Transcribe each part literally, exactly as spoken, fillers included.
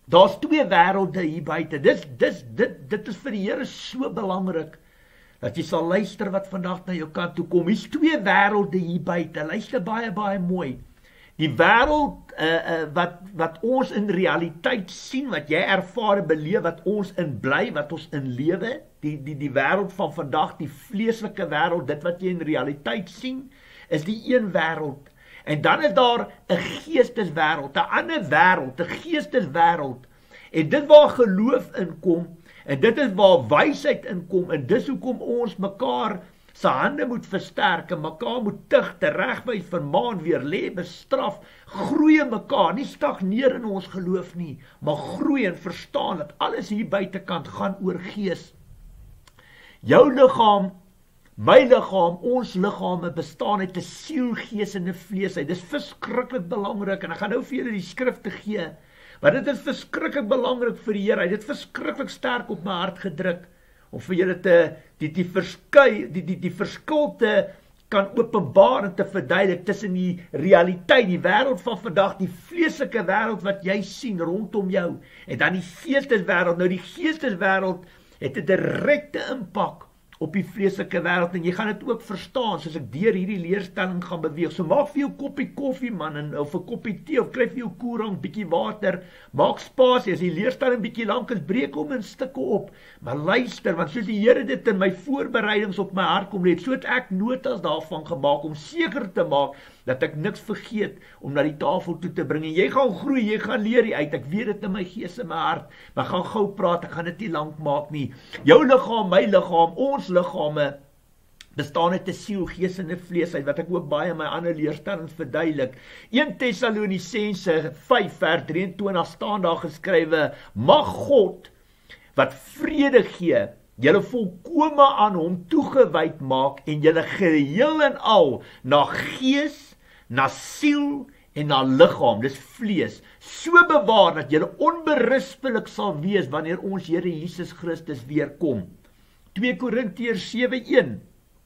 Daar's twee wêrelde hier buite. Dis, dis, dit, dit is vir die Here so belangrik, dat jy sal luister wat vandag na jou kant toe kom. Hier's twee wêrelde hier buite. Luister baie, baie mooi. Die wêreld uh, uh, wat, wat ons in realiteit sien, wat jy ervaar en beleef, wat ons in bly, wat ons in lewe, die, die, die wêreld van vandag, die vleeslike wêreld, dit wat jy in realiteit sien, is die een wêreld. En dan is daar 'n geesteswêreld, 'n ander wêreld, 'n geesteswêreld. En dit waar geloof inkom, en dit is waar wysheid inkom, en dis hoekom ons mekaar se hande moet versterk, en mekaar moet tig, teregwys, vermaan, weer lê, bestraf, groei in mekaar, nie stagneer in ons geloof nie, maar groei en verstaan dat alles hier buitekant gaan oor gees. Jou liggaam, my liggaam, ons liggame bestaan uit 'n siel, gees en 'n vlees. Dit is verskriklik belangrik, en ek gaan nou vir julle die skrifte gee, maar dit is verskriklik belangrik vir die Here. Hy het dit verskriklik sterk op my hart gedruk, om vir julle te, die, die, verskui, die, die, die verskil te kan openbaar en te verduidelik tussen die realiteit, die wêreld van vandag, die vleeslike wêreld wat jy sien rondom jou, en dan die geesteswêreld. Nou die geesteswêreld het 'n direkte impak op die vleeslike wêreld, en jy gaan dit ook verstaan, soos ek deur hierdie leerstelling gaan beweeg. So maak vir jou koppie koffie man, en, of 'n koppie tee, of kry vir jou koerang, bietjie water, maak spasie, as die leerstelling bietjie lank is, breek hom in stukke op, maar luister, want soos die Here dit in my voorbereidings op my hart kom leed, so het ek notas daarvan gemaak, om seker te maak, dat ek niks vergeet, om na die tafel toe te bring, en jy gaan groei, jy gaan leer hier uit, ek weet dit in my gees en my hart, maar ek gaan gou praat, ek gaan dit nie lank maak nie. Jou liggaam, my liggaam, ons liggame bestaan uit 'n siel, gees en 'n vlees uit, wat ek ook baie in my ander leerstellings verduidelik. Eerste Tessalonisense vyf vers drieëntwintig staan daar geskrywe, mag God wat vrede gee, julle volkome aan hom toegewyd maak, en julle geheel en al na gees, na siel en na liggaam, dis vlees, so bewaar dat julle onberispelik sal wees wanneer ons Here Jesus Christus weer kom. twee Korintiërs sewe een.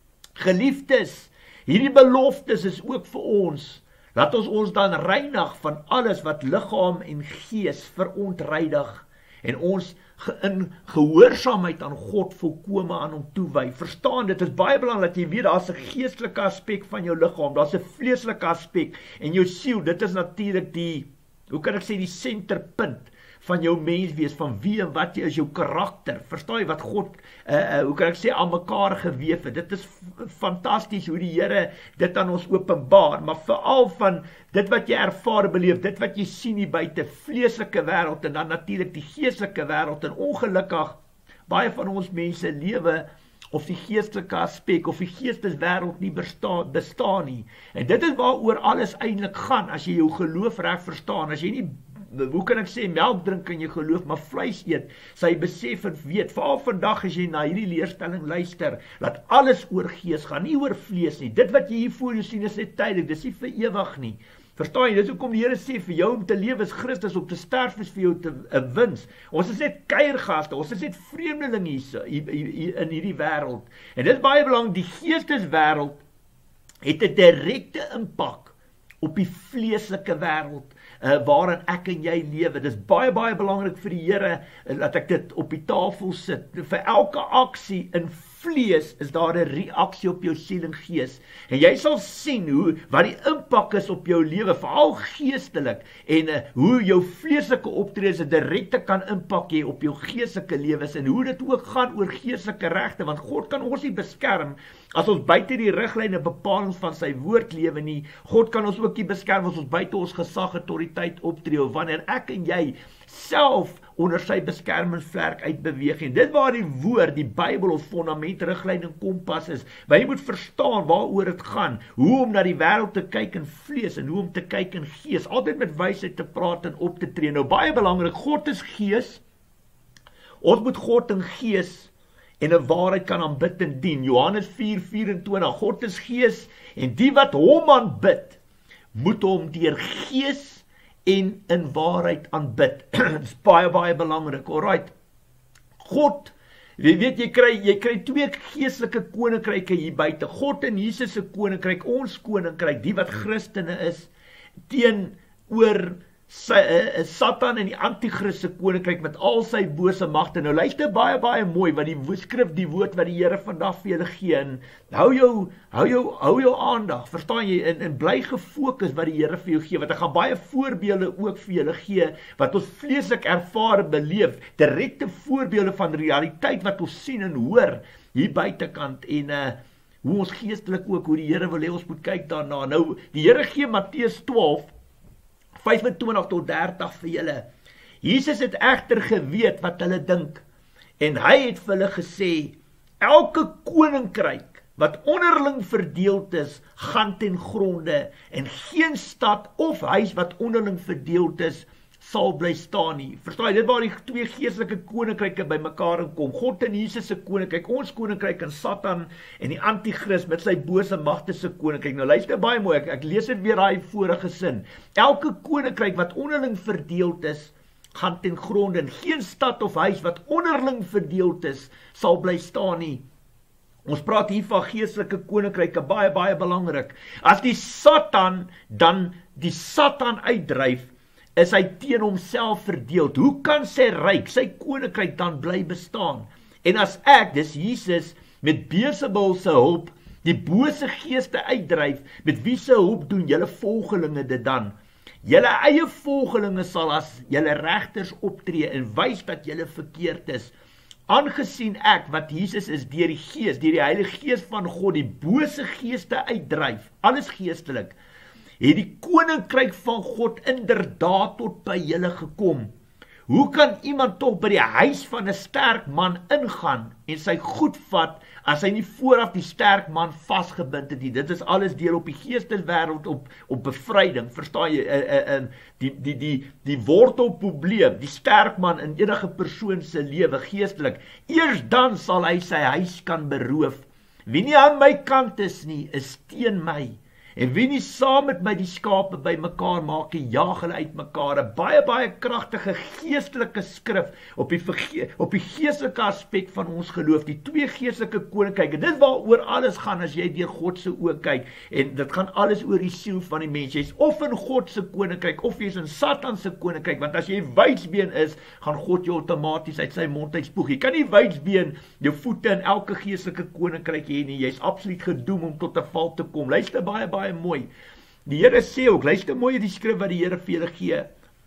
Geliefdes, hierdie beloftes is ook vir ons, laat ons ons dan reinig van alles wat liggaam en gees verontreidig, en ons in gehoorsaamheid aan God volkome aan hom toewy. Verstaan, dit is baie belangrik dat jy weet, daar's 'n geestelike aspek van jou liggaam, daar's 'n vleeslike aspek, en jou siel, dit is natuurlik die, hoe kan ek sê, die senterpunt van jou menswees, van wie en wat jy is, jou karakter. Verstaan jy wat God, uh, uh, hoe kan ek sê, aan mekaar geweef het. Dit is fantasties hoe die Here dit aan ons openbaar, maar veral van dit wat jy ervaar beleef, dit wat jy sien hier buite, vleeslike wêreld, en dan natuurlik die geestelike wêreld, en ongelukkig, baie van ons mense lewe of die geestelike aspek, of die geesteswêreld nie bestaan, bestaan nie. En dit is waaroor alles eintlik gaan, as jy jou geloof reg verstaan, as jy nie, hoe kan ek sê, melk drink in jou geloof, maar vleis eet, sal jy besef en weet, veral vandag as jy na hierdie leerstelling luister, dat alles oor gees gaan, nie oor vlees nie. Dit wat jy hier voor jou sien is net tydelik, dis nie vir ewig nie. Verstaan jy, dis hoekom die Here sê, vir jou om te lewe is Christus, om te sterf is vir jou te, 'n wins. Ons is net kuiergaste, ons is net vreemdelinge hier, hier, hier in hierdie wêreld. En dit is baie belangrik, die geesteswêreld het 'n direkte impak op die vleeslike wêreld, uh, waarin ek en jy lewe. Dit is baie, baie belangrik vir die Here, uh, dat ek dit op die tafel sit. Vir elke aksie in vlees is daar 'n reaksie op jou siel en gees. En jy sal sien hoe, wat die impak is op jou lewe, veral geestelik, en uh, hoe jou vleeslike optredes 'n direkte kan impak hê op jou geestelike lewens, en hoe dit ook gaan oor geestelike regte, want God kan ons nie beskerm as ons buite die riglyne bepalings van sy woord lewe nie. God kan ons ook nie beskerm as ons buite ons gesag autoriteit optree, of wanneer ek en jy self onder sy beskermingsvlerk uitbeweeg. En dit waar die woord, die Bybel, ons fondament, riglyn en kompas is, maar jy moet verstaan waaroor dit gaan, hoe om na die wêreld te kyk in vlees, en hoe om te kyk in gees, altyd met wysheid te praat en op te tree. Nou baie belangrik, God is gees, ons moet God in gees en in waarheid kan aanbid en dien. Johannes vier vyf-en-twintig, God is gees, en die wat hom aanbid, moet hom deur gees en in waarheid aanbid. Dit is baie, baie belangrik, alright. God, jy weet, jy kry, jy kry twee geestelike koninkryke hier buite, God en Jesus se koninkryk, ons koninkryk, die wat Christene is, teenoor Sy, uh, Satan en die Antichrist se koninkryk met al sy bose magte. Nou luister baie baie mooi wat die skrif, die woord wat die Here vandag vir julle gee, en hou jou hou jou hou jou aandag, verstaan jy, en, en bly gefokus wat die Here vir jou gee, want ek gaan baie voorbeelde ook vir julle gee wat ons vleeslik ervaar beleef, direkte voorbeelde van realiteit wat ons sien en hoor hier buitekant, en uh, hoe ons geestelik ook, hoe die Here wil hê ons moet kyk daarna. Nou die Here gee Matteus twaalf vyfentwintig tot dertig vir julle. Jesus het egter geweet wat hulle dink, en hy het vir hulle gesê, elke koninkryk wat onderling verdeeld is, gaan ten gronde, en geen stad of huis wat onderling verdeeld is, sal bly staan nie. Verstaan jy, dit waar die twee geestelike koninkryke by mekaar kom, God en Jesus se koninkryk, ons koninkryk en Satan en die Antichrist met sy bose magte se koninkryk. Nou luister baie mooi, ek, ek lees dit weer daai vorige sin. Elke koninkryk wat onderling verdeeld is, gaan ten gronde, en geen stad of huis wat onderling verdeeld is, sal bly staan nie. Ons praat hier van geestelike koninkryke, baie baie belangrik. As die Satan dan die Satan uitdryf, is hy teen homself verdeeld. Hoe kan sy ryk, sy koninkryk dan bly bestaan? En as ek, dis Jesus, met Beelzebul se hulp, die bose geeste uitdryf, met wie se hulp doen julle volgelinge dit dan? Julle eie volgelinge sal as julle regters optree en wys dat julle verkeerd is. Aangesien ek, wat Jesus is, deur die Gees, deur die Heilige Gees van God, die bose geeste uitdryf, alles geestelik, het die koninkryk van God inderdaad tot by julle gekom. Hoe kan iemand toch by die huis van 'n sterk man ingaan en sy goed vat, as hy nie vooraf die sterk man vasgebind het nie? Dit is alles deel op die geesteswêreld, op, op bevryding, verstaan jy, uh, uh, uh, die, die, die, die wortelprobleem, die sterk man in enige persoon se lewe, geestelik, eers dan sal hy sy huis kan beroof. Wie nie aan my kant is nie, is teen my. En wie nie saam met my die skape by mekaar maak, en jaag hulle uit mekaar. 'n Baie, baie kragtige geestelike skrif op die, op die geestelike aspek van ons geloof, die twee geestelike koninkryke. Dit waaroor alles gaan as jy deur God se oë kyk, en dit gaan alles oor die siel van die mens. Jy's of in God se koninkryk, of jy's in Satan se koninkryk, want as jy wydsbeen is, gaan God jou outomaties uit sy mond uitspoeg. Jy kan nie wydsbeen jou voete in elke geestelike koninkryk hê nie, jy's absoluut gedoem om tot 'n val te kom. Luister baie, baie mooi. Die Here sê ook, luister mooi die skrif wat die Here vir julle gee.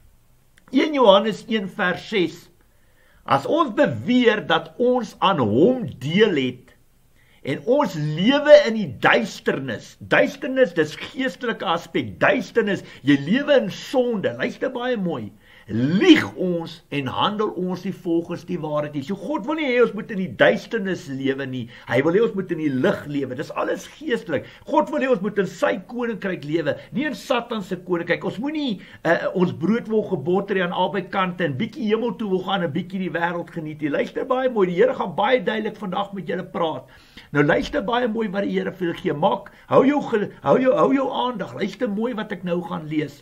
een Johannes een vers ses. As ons beweer dat ons aan hom deel het, en ons lewe in die duisternis, duisternis, dis geestelike aspek, duisternis, jy lewe in sonde, luister baie mooi, lieg ons en handel ons nie volgens die waarheid nie. So God wil nie hê ons moet in die duisternis lewe nie, hy wil hê ons moet in die lig lewe, dis alles geestelik. God wil hê ons moet in sy koninkryk lewe, nie in Satan se koninkryk. Ons moet nie uh, ons brood wil geboter aan albei kante, en bietjie hemel toe wil gaan, en bietjie die wêreld geniet nie. Luister baie mooi, die Here gaan baie duidelik vandag met julle praat. Nou luister baie mooi wat die Here vir julle gee, maak, hou jou, hou jou, hou jou aandag, luister mooi wat ek nou gaan lees.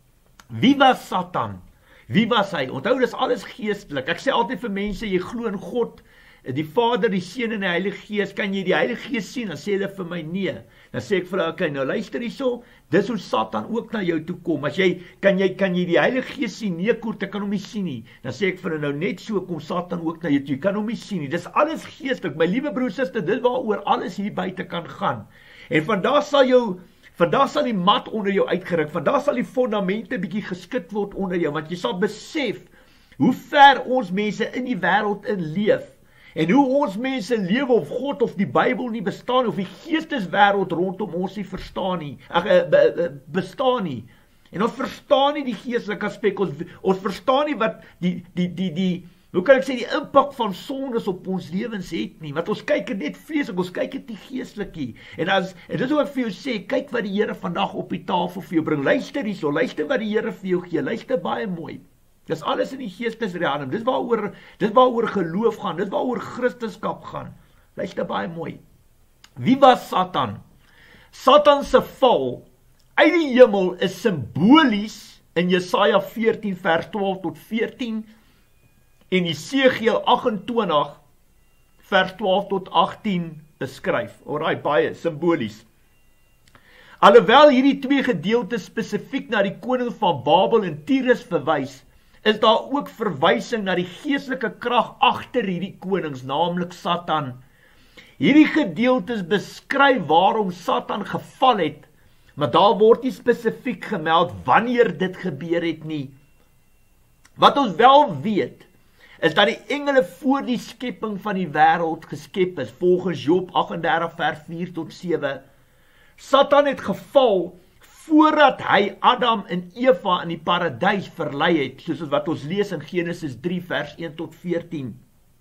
Wie was Satan? Wie was hy? Onthou, dis alles geestelik. Ek sê altyd vir mense, jy glo in God, die Vader, die Seun en die Heilige Gees, kan jy die Heilige Gees sien? Dan sê hulle vir my nee. Dan sê ek vir hulle, okay, nou luister hierso, dis hoe Satan ook na jou toe kom. As jy, kan jy, kan jy die Heilige Gees sien? Nee, Koert, ek kan hom nie sien nie. Dan sê ek vir hulle, nou net so kom Satan ook na jou toe, jy kan hom nie sien nie. Dis alles geestelik. My liewe broer, suster, dit waaroor alles hier buite kan gaan. En vandaar sal jou Vandag sal die mat onder jou uitgeruk, vandag sal die fondamente bietjie geskit word onder jou, want jy sal besef hoe ver ons mense in die wêreld in leef, en hoe ons mense lewe of God of die Bybel nie bestaan, of die geesteswêreld rondom ons nie verstaan nie, ag, bestaan nie. En ons verstaan nie die geestelike aspek, ons, ons verstaan nie wat die, die, die, die hoe kan ek sê, die impak van sondes op ons lewens het nie, want ons kyk net vleeslik, ons kyk net die geestelike, en, as, en dit is wat ek vir jou sê, kyk wat die Here vandag op die tafel vir jou bring, luister hierso, luister wat die Here vir jou gee, luister baie mooi, dis alles in die geestesrealm, dis waaroor, dis waaroor geloof gaan, dis waaroor Christendom gaan, luister baie mooi. Wie was Satan? Satan se val uit die hemel is simbolies in Jesaja veertien vers twaalf tot veertien, en Esegiel agt en twintig vers twaalf tot agttien beskryf. Alraai, baie simbolies. Alhoewel hierdie twee gedeeltes spesifiek na die koning van Babel en Tyrus verwys, is daar ook verwysing na die geestelike krag agter hierdie konings, naamlik Satan. Hierdie gedeeltes beskryf waarom Satan geval het, maar daar word nie spesifiek gemeld wanneer dit gebeur het nie. Wat ons wel weet, is dat die engele voor die skepping van die wêreld geskep is, volgens Job agt en dertig vers vier tot sewe. Satan het geval voordat hy Adam en Eva in die paradys verlei het, soos wat ons lees in Genesis drie vers een tot veertien.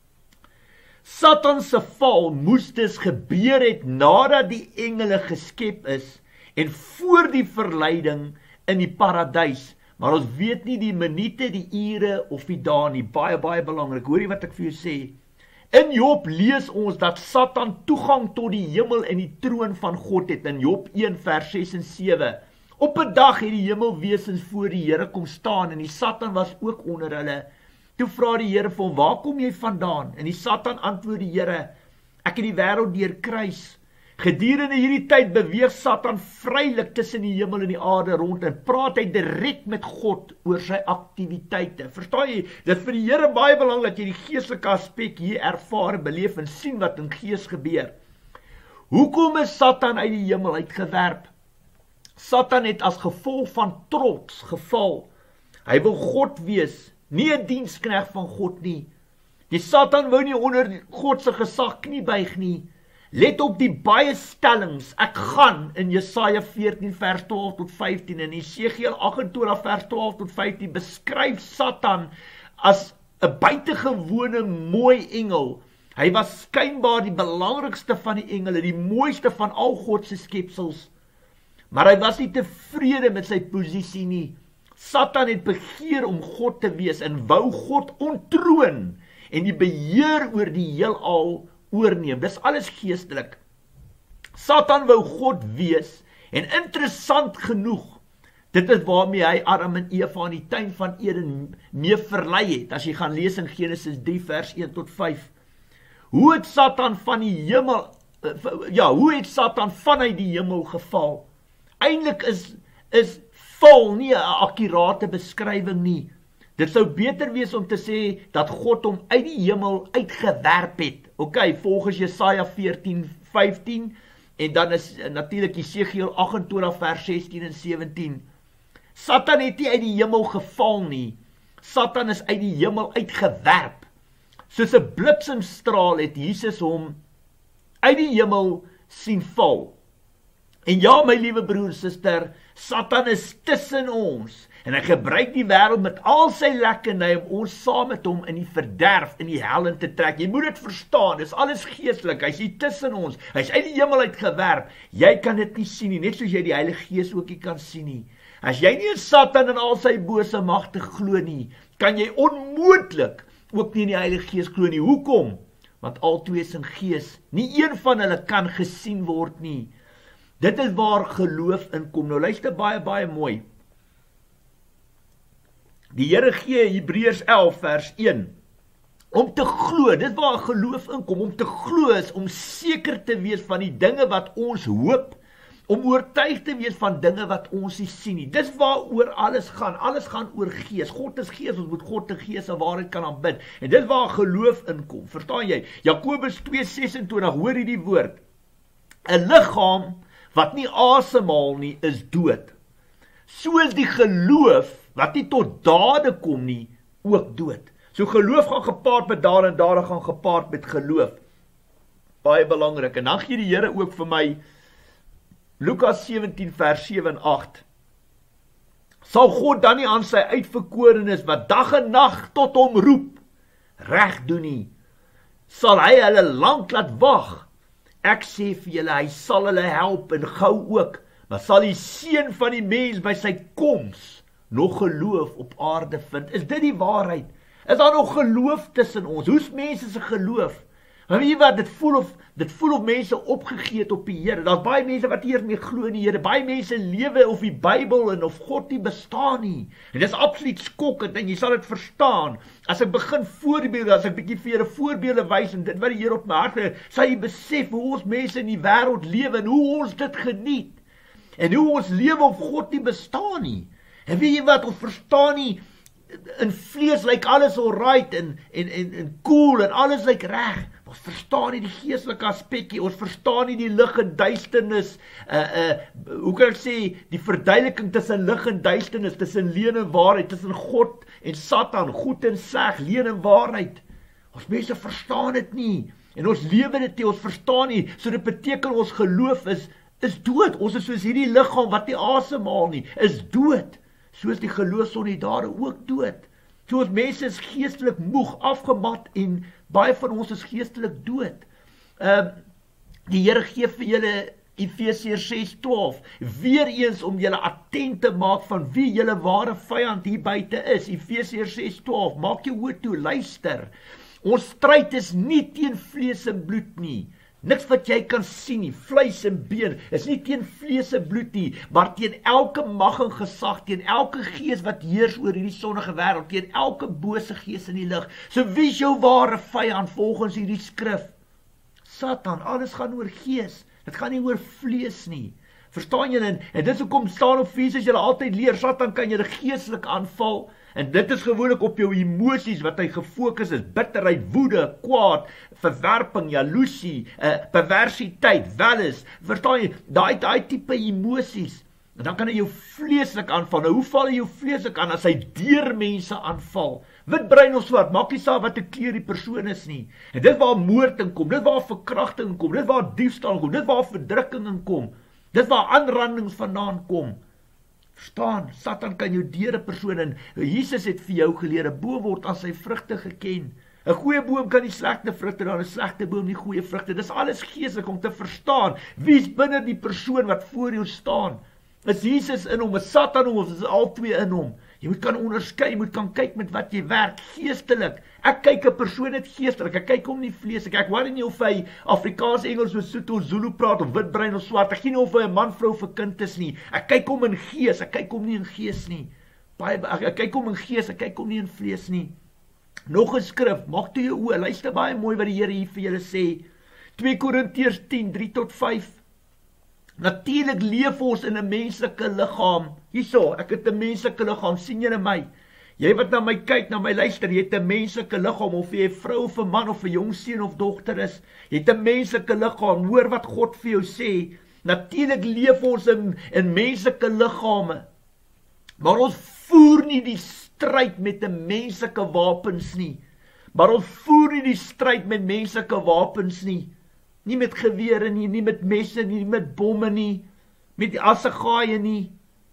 Satan se val moes dus gebeur het nadat die engele geskep is en voor die verleiding in die paradys, maar ons weet nie die minute, die ure of die dae nie. Baie, baie belangrik. Hoor jy wat ek vir jou sê? In Job lees ons dat Satan toegang tot die hemel en die troon van God het, in Job een vers ses en sewe. Op 'n dag het die hemelwesens voor die Here kom staan en die Satan was ook onder hulle. Toe vra die Here vir hom, waar kom jy vandaan? En die Satan antwoord die Here, ek het die wêreld deurkruis. Gedurende hierdie tyd beweeg Satan vrylik tussen die hemel en die aarde rond en praat hy direk met God oor sy aktiwiteite. Verstaan jy? Dit is vir die Here baie belangrik dat jy die geestelike aspek hier ervaar, beleef en sien wat in gees gebeur. Hoekom is Satan uit die hemel uitgewerp? Satan het as gevolg van trots geval. Hy wil God wees, nie 'n diensknegt van God nie. Die Satan wou nie onder God se gesag knie buig nie. Let op die baie stellings. Ek gaan in Jesaja veertien vers twaalf tot vyftien en Esegiel agt en twintig vers twaalf tot vyftien beskryf Satan as 'n buitengewone mooi engel. Hy was skynbaar die belangrikste van die engele, die mooiste van al God se skepsels. Maar hy was nie tevrede met sy posisie nie. Satan het begeer om God te wees en wou God ontroon en die beheer oor die heelal oorneem. Dis alles geestelik. Satan wou God wees en interessant genoeg, dit is waarmee hy Adam en Eva in die tuin van Eden mee verlei het, as jy gaan lees in Genesis drie vers een tot vyf. Hoe het Satan van die hemel, ja, hoe het Satan vanuit die hemel geval? Eintlik is, is val nie 'n akkurate beskrywing nie. Dit sou beter wees om te sê dat God hom uit die hemel uitgewerp het. Ok, volgens Jesaja veertien vyftien en dan is natuurlik Esegiel agt en twintig vers sestien en sewentien. Satan het nie uit die hemel geval nie. Satan is uit die hemel uitgewerp. Soos 'n bliksemstraal het Jesus hom uit die hemel sien val. En ja, my liewe broer en suster, Satan is tussen ons en hy gebruik die wêreld met al sy lekkerny om ons saam met hom in die verderf, in die hel in te trek. Jy moet dit verstaan, dis alles geestelik, hy is hier tussen ons, hy is uit die hemel uitgewerp. Jy kan dit nie sien nie, net soos jy die Heilige Gees ook nie kan sien nie. As jy nie in Satan en al sy bose magte glo nie, kan jy onmoontlik ook nie in die Heilige Gees glo nie. Hoekom? Want albei is in gees. Nie een van hulle kan gesien word nie. Dit is waar geloof inkom. Nou luister baie, baie mooi. Die Here gee Hebreërs elf vers een. Om te glo, dit waar geloof inkom, om te glo is om seker te wees van die dinge wat ons hoop, om oortuig te wees van dinge wat ons nie sien nie. Dis waaroor alles gaan. Alles gaan oor gees. God is gees, ons moet God te gees en waarheid kan aanbid. En dit waar geloof inkom. Verstaan jy? Jakobus twee ses en twintig, hoor hierdie woord. 'n Liggaam wat nie asemhaal nie, is dood. So is die geloof wat nie tot dade kom nie, ook dood. So geloof gaan gepaard met dade en dade gaan gepaard met geloof. Baie belangrik. En dan gee die Here ook vir my Lukas sewentien vers sewe en agt. Sal God dan nie aan sy uitverkorenes wat dag en nag tot hom roep, reg doen nie? Sal hy hulle lank laat wag? Ek sê vir julle, hy sal hulle help en gou ook, maar sal die seun van die mens by sy koms nog geloof op aarde vind? Is dit die waarheid? Is daar nog geloof tussen ons? Hoe is mense se geloof? Maar weet jy wat, dit voel of, dit voel of mense opgegee het op die Here. Daar's baie mense wat hier mee glo in die Here. Baie mense lewe of die Bybel en of God nie bestaan nie. En dit is absoluut skokkend en jy sal dit verstaan. As ek begin voorbeelde, as ek bietjie vir julle voorbeelde wys en dit wat die Here op my hart het, sal jy besef hoe ons mense in die wêreld lewe en hoe ons dit geniet. En hoe ons lewe of God nie bestaan nie. En weet jy wat, ons verstaan nie, in vlees lyk alles alright, en, en, en, en cool, en alles lyk reg. Ons verstaan nie die geestelike aspekkie, ons verstaan nie die lig en duisternis, uh, uh, hoe kan ek sê, die verduideliking tussen lig en duisternis, tussen leuen en waarheid, tussen God en Satan, goed en sleg, leuen en waarheid. Ons mense verstaan dit nie, en ons lewe dit nie, ons verstaan nie, so dit beteken ons geloof is, is dood. Ons is soos hierdie liggaam wat nie asemhaal nie, is dood. Soos die geloofsondiedare ook dood. So ons mense is geestelik moeg, afgemat, en baie van ons is geestelik dood. Uh, die Here gee vir julle Efesiërs ses twaalf, weer eens om julle attent te maak van wie julle ware vyand hier buite is. Efesiërs ses twaalf, maak jou oor toe, luister. Ons stryd is nie teen vlees en bloed nie. Niks wat jy kan sien nie, vleis en been, is nie teen vlees en bloed nie, maar teen elke mag en gesag, teen elke gees wat heers oor hierdie sonnige wêreld, teen elke bose gees in die lig. So wie is jou ware vyand volgens hierdie skrif? Satan, alles gaan oor gees, dit gaan nie oor vlees nie. Verstaan julle? En, en dis hoekom staan op vier, as julle altyd leer, Satan kan julle geestelik aanval, en dit is gewoonlik op jou emosies wat hy gefokus is, bitterheid, woede, kwaad, verwerping, jaloesie, uh, perversiteit, welis, verstaan jy, daai daai tipe emosies, en dan kan hy jou vleeslik aanval. Nou hoe val hy jou vleeslik aan as hy deur mense aanval? Wit, bruin of swart, maak nie saak wat 'n kleur die persoon is nie. En dit waar moord in kom, dit waar verkrachting in kom, dit waar diefstal in kom, dit waar verdrukking in kom, dit waar aanrandings vandaan kom. Verstaan, Satan kan jou deur 'n persoon, en Jesus het vir jou geleer, 'n boom word aan sy vrugte geken. 'n Goeie boom kan nie slegte vrugte dra, 'n slegte boom nie goeie vrugte. Dis alles geestelik om te verstaan, wie is binne die persoon wat voor jou staan. Is Jesus in hom, is Satan in hom, of is al twee in hom? Jy moet kan onderskei, jy moet kan kyk met wat jy werk, geestelik. Ek kyk 'n persoon net geestelik, ek kyk hom nie vleeslik. Ek worry nie of hy Afrikaans, Engels, Sotho, Zulu praat, of wit, bruin of swart. Ek gee nie of hy 'n man, vrou of 'n kind is nie. Ek kyk hom in gees, ek kyk hom nie in gees nie. Baie, ek, ek kyk hom in gees, ek kyk hom nie in vlees nie. Nog 'n skrif, maak toe jou oë, luister baie mooi wat die Here hier vir julle sê. twee Korintiërs tien, drie tot vyf. Natuurlik leef ons in 'n menslike liggaam. Hierso, ek het 'n menslike liggaam, sien julle my? Jy wat na my kyk, na my luister, jy het 'n menslike liggaam, of jy 'n vrou of 'n man of 'n jong seun of dogter is, jy het 'n menslike liggaam. Hoor wat God vir jou sê. Natuurlik leef ons in, in menslike liggame, maar ons voer nie die stryd met 'n menslike wapens nie. Maar ons voer nie die stryd met menslike wapens nie. Nie met gewere nie, nie met messe nie, nie met bomme nie, met die assegaaie nie.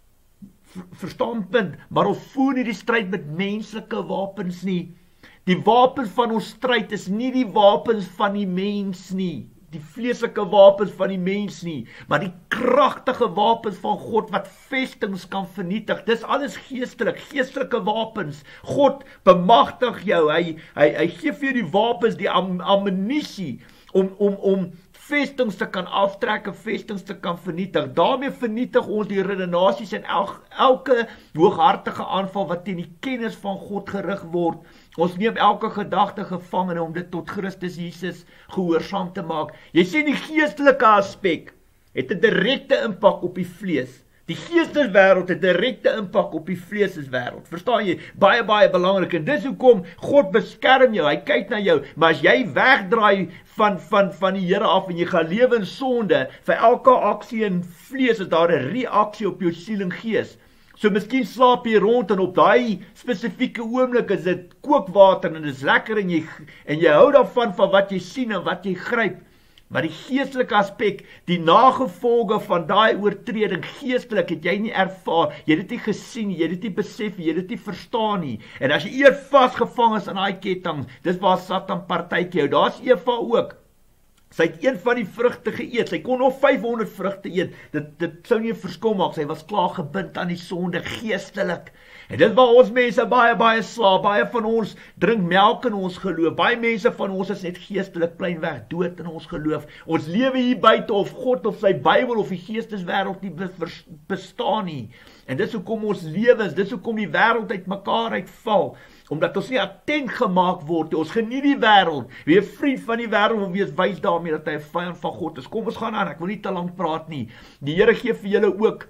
Verstaan punt, maar ons voer nie die stryd met menslike wapens nie. Die wapens van ons stryd is nie die wapens van die mens nie, die vleeslike wapens van die mens nie, maar die kragtige wapens van God wat vestings kan vernietig. Dis alles geestelik, geestelike wapens. God bemagtig jou, hy, hy, hy gee vir jou die wapens, die am, ammunisie, om, om, om vestings te kan aftrek en vestings te kan vernietig. Daarmee vernietig ons die redenasies en el, elke hooghartige aanval wat teen die kennis van God gerig word. Ons neem elke gedagte gevangene om dit tot Christus Jesus gehoorsaam te maak. Jy sien die geestelike aspek het 'n direkte impak op die vlees. Die geesteswêreld het 'n direkte impak op die vleeswêreld. Verstaan jy? Baie baie belangrik. En dis hoekom God beskerm jou. Hy kyk na jou. Maar as jy wegdraai van van van die Here af en jy gaan lewe in sonde, vir elke aksie in vlees is daar 'n reaksie op jou siel en gees. So miskien slaap jy rond en op daai spesifieke oomblik is dit kookwater en dit is lekker en jy en jy hou daarvan van wat jy sien en wat jy gryp. Maar die geestelike aspek, die nagevolge van daai oortreding geestelik het jy nie ervaar, jy het dit nie gesien, jy het dit nie besef, jy het dit nie verstaan nie. En as jy eers vasgevang is in daai ketting, dis waar Satan partytjie hou. Daar's Eva ook. Sy het een van die vrugte geëet, sy kon nog vyfhonderd vrugte eet, dit, dit sou nie 'n verskil maak, sy was klaar gebind aan die sonde, geestelik. En dit waar ons mense baie, baie slaap, baie van ons drink melk in ons geloof, baie mense van ons is net geestelik pleinweg dood in ons geloof. Ons lewe hier buite of God of sy Bybel of die geesteswêreld nie bestaan nie. En dis hoekom ons lewens, dis hoekom die wêreld uit mekaar uitval. Omdat ons nie attent gemaak word, ons geniet die wêreld. Wie 'n vriend van die wêreld wil wees, wys daarmee dat hy 'n vyand van God is. Kom ons gaan aan, ek wil nie te lank praat nie. Die Here gee vir julle ook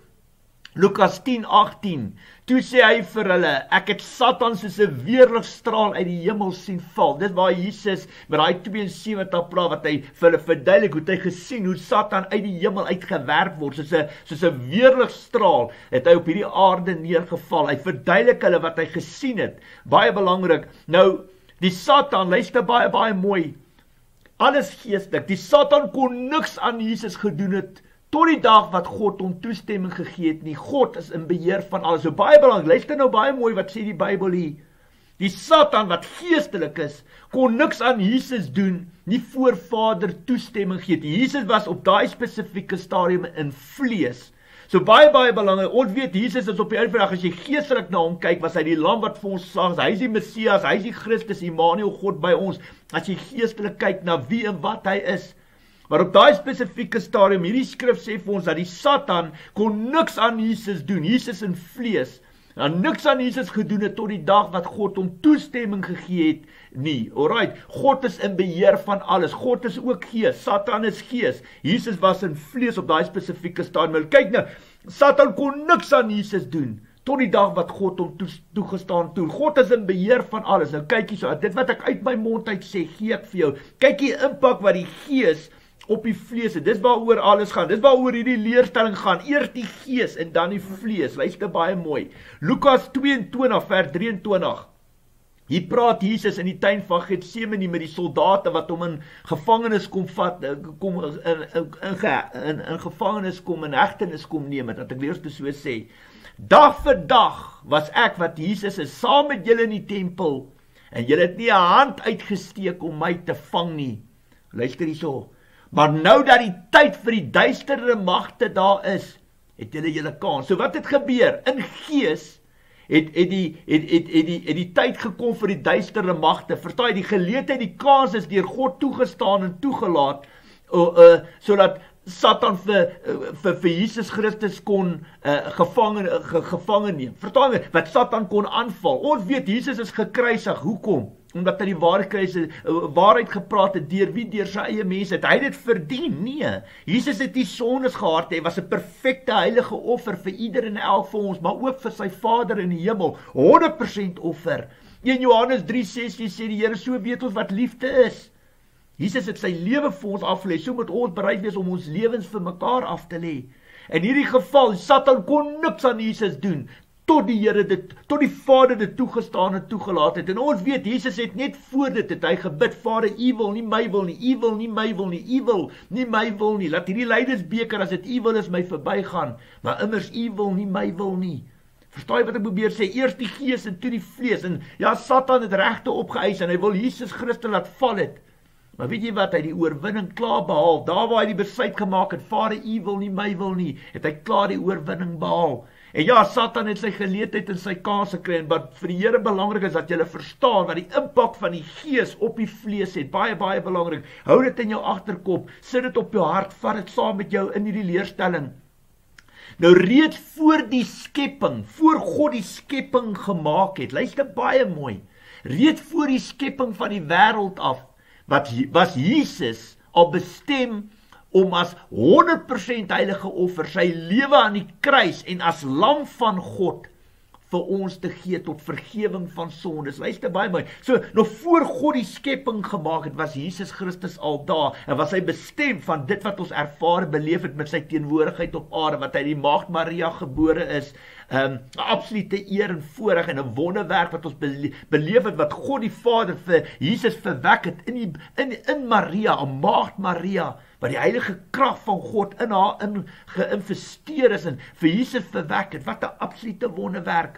Lukas tien agtien. Toe sê hy vir hulle, ek het Satan soos 'n weerligstraal uit die hemel sien val. Dit waar Jesus met daai twee en sewentig praat, wat hy vir hulle verduidelik, hoe hy gesien, hoe Satan uit die hemel uitgewerp word, soos 'n soos 'n weerligstraal, het hy op hierdie aarde neergeval. Hy verduidelik hulle wat hy gesien het. Baie belangrik. Nou, die Satan, luister baie, baie mooi. Alles geestelik. Die Satan kon niks aan Jesus gedoen het, tot die dag wat God hom toestemming gegee het nie. God is in beheer van alles. So baie belangrik, luister nou baie mooi wat sê die Bybel hier. Die Satan wat geestelik is, kon niks aan Jesus doen, nie voor Vader toestemming gee het. Jesus was op daai spesifieke stadium in vlees. So baie, baie belangrik, ons weet, Jesus is op die einde van die dag, as jy geestelik na hom kyk, was hy die lam wat vir ons slag, hy is die Messias, hy is die Christus, Immanuel, God by ons. As jy geestelik kyk na wie en wat hy is, maar op daai spesifieke stadium, hierdie skrif sê vir ons dat die Satan kon niks aan Jesus doen, Jesus in vlees, en niks aan Jesus gedoen het tot die dag wat God hom toestemming gegee het nie. Alright, God is in beheer van alles. God is ook gees, Satan is gees. Jesus was in vlees op daai spesifieke stadium. Kyk nou, Satan kon niks aan Jesus doen tot die dag wat God hom toegestaan toe. God is in beheer van alles. Nou kyk hier so, dit wat ek uit my mond uit sê, gee ek vir jou. Kyk die impak wat die gees op die vlees het. Dis waaroor alles gaan. Dis waaroor hierdie leerstelling gaan. Eers die gees en dan die vlees. Luister baie mooi. Lukas tweeëntwintig vers drieëntwintig. Hier praat Jesus in die tuin van Getsemane met die soldate wat hom in gevangenis kom vat, kom in, in, in, in, in gevangenis kom, in hegtenis kom neem, dat ek eerst so sê. Dag vir dag was ek wat Jesus is, saam met julle in die tempel, en julle het nie 'n hand uitgesteek om my te vang nie. Luister hierso. Maar nou dat die tyd vir die duistere magte daar is, het julle julle kans. So wat het gebeur? In gees het, het, die, het, het, het, die, het die tyd gekom vir die duistere magte. Verstaan jy, die geleentheid, die kans is deur God toegestaan en toegelaat, uh, uh, sodat Satan vir, uh, vir, vir Jesus Christus kon uh, gevangen, uh, ge, gevangen neem. Verstaan jy, wat Satan kon aanval. Ons weet, Jesus is gekruisig. Hoekom? Omdat hy die waarheid, uh, waarheid gepraat het, deur wie? Deur sy eie mense. Hy het dit verdien? Nee. Jesus het die sondes gehad, hy was 'n perfekte heilige offer vir ieder en elk van ons, maar ook vir sy Vader in die hemel, honderd persent offer. een Johannes drie sessie sê die Here, so weet ons wat liefde is. Jesus het sy lewe vir ons afgelê, so moet ons bereid wees om ons lewens vir mekaar af te lê. In hierdie geval, Satan kon niks aan Jesus doen, tot die Here dit, tot die Vader dit toegestaan en toegelaat het. En ons weet, Jesus het net voor dit, het hy gebid, Vader, U wil, nie my wil nie, U wil, nie my wil nie, U wil, nie my wil nie, laat hierdie lydensbeker, as dit U wil is, my verbygaan, maar immers U wil, nie my wil nie. Verstaan jy wat ek probeer sê? Eers die gees en toe die vlees, en ja, Satan het regte opgeëis, en hy wil Jesus Christus laat val het. Maar weet jy wat, hy die oorwinning klaar behaal, daar waar hy die besluit gemaak het, Vader, U wil nie, my wil nie, het hy klaar die oorwinning behaal. En ja, Satan het sy geleentheid en sy kans gekry, en wat vir die Here belangrik is, dat jy verstaan, wat die impak van die gees op die vlees het, baie, baie belangrik, hou dit in jou agterkop, sit dit op jou hart, vat dit saam met jou in die leerstelling. Nou reeds voor die skepping, voor God die skepping gemaak het, luister baie mooi, reeds voor die skepping van die wêreld af, wat was Jesus al bestem om as honderd persent heilige offer sy lewe aan die kruis en as lam van God vir ons te gee tot vergewing van sondes. Luister baie mooi. So, nog voor God die skepping gemaak het, was Jesus Christus al daar, en was hy bestem van dit wat ons ervaar beleef het met sy teenwoordigheid op aarde, wat hy die maagd Maria gebore is, um, 'n absolute eer en voorreg en 'n wonderwerk wat ons bele beleef het, wat God die Vader vir Jesus verwek het in, die, in, in Maria, 'n maagd Maria, wat die heilige krag van God in haar in geïnvesteer is en vir Jesus verwek het. Wat 'n absolute wonderwerk.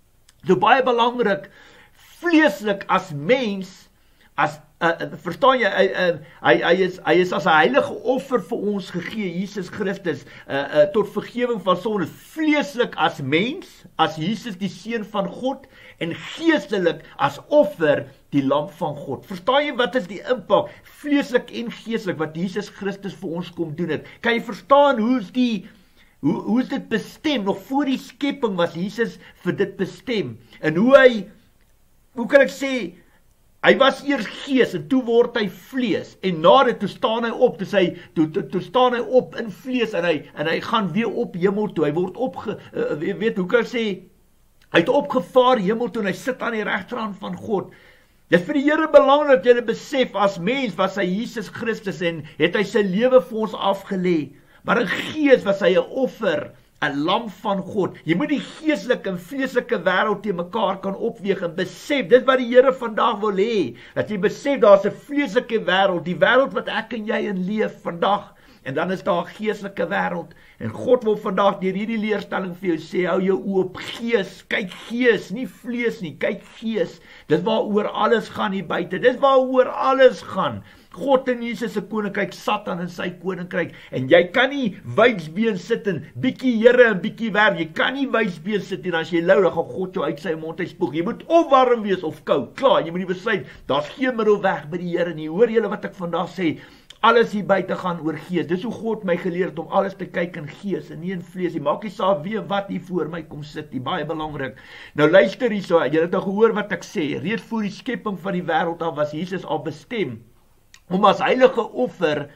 So baie belangrik, vleeslik as mens, as uh, verstaan jy, hy, uh, hy, hy, is, hy is as 'n heilige offer vir ons gegee, Jesus Christus, uh, uh, tot vergewing van sondes, vleeslik as mens, as Jesus die seun van God, en geestelik as offer, die lam van God. Verstaan jy wat is die impak, vleeslik en geestelik, wat Jesus Christus vir ons kom doen het? Kan jy verstaan hoe is die Hoe, hoe is dit bestem? Nog voor die skepping was Jesus vir dit bestem. En hoe hy hoe kan ek sê, hy was eers gees en toe word hy vlees en na dit toe staan hy op, toe, sy, toe, toe, toe staan hy op in vlees en hy, en hy gaan weer op hemel toe, hy word opge, uh, weet, hoe kan ek sê, hy het opgevaar hemel toe en hy sit aan die regterhand van God. Dit is vir die Here belangrik dat jy besef, as mens was hy Jesus Christus en het hy sy lewe vir ons afgelê, maar in gees was hy 'n offer, 'n lam van God. Jy moet die geestelike en vleeslike wêreld te mekaar kan opweeg en besef, dit wat die Here vandag wil hê, dat jy besef, daar is 'n vleeslike wêreld, die wêreld wat ek en jy in leef vandag, en dan is daar 'n geestelike wêreld, en God wil vandag deur hierdie leerstelling vir jou sê, hou jou oë op gees, kyk gees, nie vlees nie, kyk gees, dis waaroor alles gaan hier buite, dis waaroor alles gaan, God in Jesus se koninkryk, Satan in sy koninkryk, en jy kan nie wydsbeen sit en bietjie Here en bietjie werk, jy kan nie wydsbeen sit en as jy lou, dan gaan God jou uit sy mond uitspoeg, jy moet of warm wees of koud, klaar, jy moet nie besluit, daar's geen middelweg by die Here nie, hoor julle wat ek vandag sê, alles hier buite gaan oor gees, dis hoe God my geleer het om alles te kyk in gees, en nie in vlees, jy maak nie saak wie en wat hier voor my kom sit, die baie belangrik, nou luister hier so, jy het nou gehoor wat ek sê, reeds voor die skepping van die wêreld af was Jesus al bestem, om as heilige offer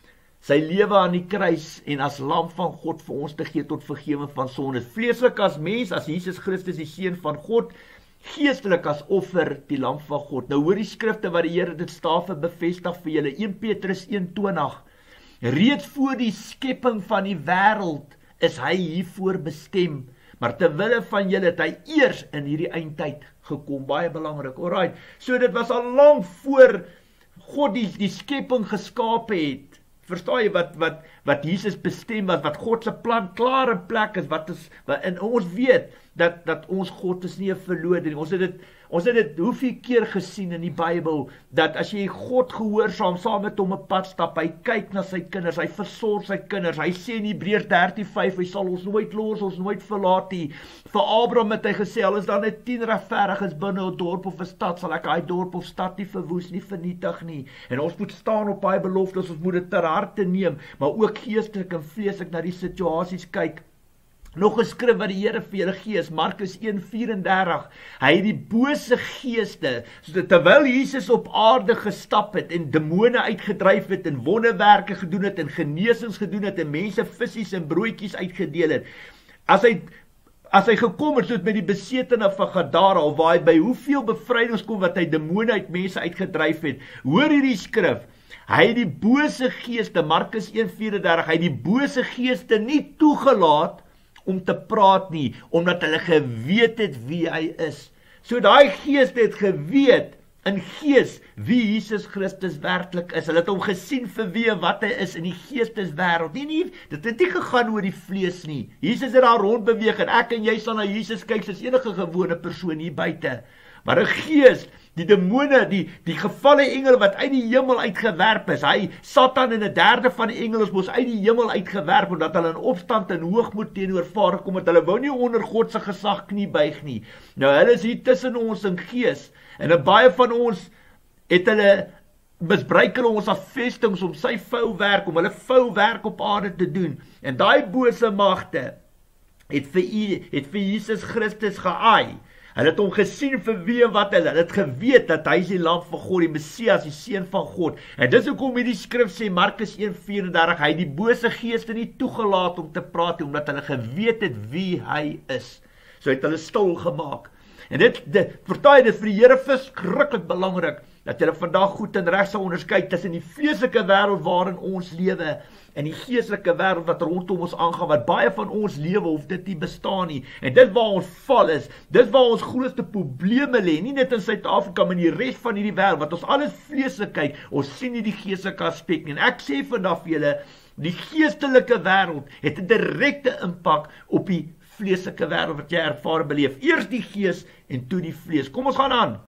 sy lewe aan die kruis en as lam van God vir ons te gee tot vergewing van sondes. Vleeslik as mens, as Jesus Christus die seun van God, geestelik as offer die lam van God. Nou hoor die skrifte wat die Here dit stawig bevestig vir julle, een Petrus een twintig. Reeds voor die skepping van die wêreld is hy hiervoor bestem, maar terwille van julle het hy eers in hierdie eindtyd gekom, baie belangrik. Alright, so dit was al lank voor God die, die skepping geskape het, verstaan jy wat, wat, wat Jesus bestem was, wat God se plan klaar in plek is, wat is, wat, en ons weet, dat, dat ons God is nie 'n verlode nie, ons het dit, ons het dit hoeveel keer gesien in die Bybel, dat as jy God gehoorsaam, saam met hom 'n pad stap, hy kyk na sy kinders, hy versorg sy kinders, hy sê in Hebreërs dertien vyf, hy sal ons nooit los, ons nooit verlaat nie. Vir Abraham het hy gesê, al is daar net tien regverdiges binne 'n dorp of 'n stad, sal ek daai dorp of stad nie verwoes, nie vernietig nie. En ons moet staan op daai beloftes, ons moet dit ter harte neem, maar ook geestelik en vleeslik na die situasies kyk. Nog 'n skrif wat die Here vir julle gee is Markus een vyf en dertig. Hy het die bose geeste, so terwyl Jesus op aarde gestap het en demone uitgedryf het en wonderwerke gedoen het en genesings gedoen het en mense visse en broodjies uitgedeel het. As hy as hy gekom het, soos met die besetene van Gadara, of waar hy by hoeveel bevrydings kom wat hy demone uit mense uitgedryf het. Hoor hierdie skrif. Hy het die bose geeste, Markus een vyf en dertig, hy het die bose geeste nie toegelaat om te praat nie, omdat hulle geweet het wie hy is. So daai geeste het geweet, in gees, wie Jesus Christus werklik is. Hulle het hom gesien vir wie en wat hy is in die geesteswêreld. Nie, nie, dit het nie gegaan oor die vlees nie. Jesus het daar rondbeweeg en ek en jy sal na Jesus kyk soos enige gewone persoon hier buite. Maar 'n gees, die demone, die, die gevalle engele wat uit die hemel uitgewerp is, hy, Satan en 'n derde van die engele moes uit die hemel uitgewerp, omdat hulle in opstand en hoogmoed teenoor Vader kom, het hulle wou nie onder God se gesag knie buig nie. Nou hulle is hier tussen ons in gees, en 'n baie van ons het hulle, misbruik hulle ons as vestings om sy vouwerk, om hulle vouwerk op aarde te doen, en daai bose magte, het vir, het vir Jesus Christus geaai. Hulle het hom gesien vir wie en wat hulle, hulle het geweet dat hy is die lam van God, die Messias, die seun van God. En dis hoekom hierdie skrif sê, Markus een vyf en dertig, hy het die bose geeste nie toegelaat om te praat, omdat hulle geweet het wie hy is. So het hulle stil gemaak. En dit, dit vertaai dit vir die Here verskriklik belangrik, dat jy vandag goed en reg sal onderskei tussen die vleeslike wêreld waarin ons lewe, en die geestelike wêreld wat rondom ons aangaan, wat baie van ons lewe of dit nie bestaan nie. En dit waar ons val is, dit waar ons grootste probleme lê, nie net in Suid-Afrika, maar in die res van hierdie wêreld, wat ons alles vleeslik kyk, ons sien nie die geestelike aspek nie. En ek sê vandag vir julle, die geestelike wêreld het 'n direkte impak op die vleeslike wêreld wat jy ervaar beleef. Eers die gees en toe die vlees. Kom ons gaan aan.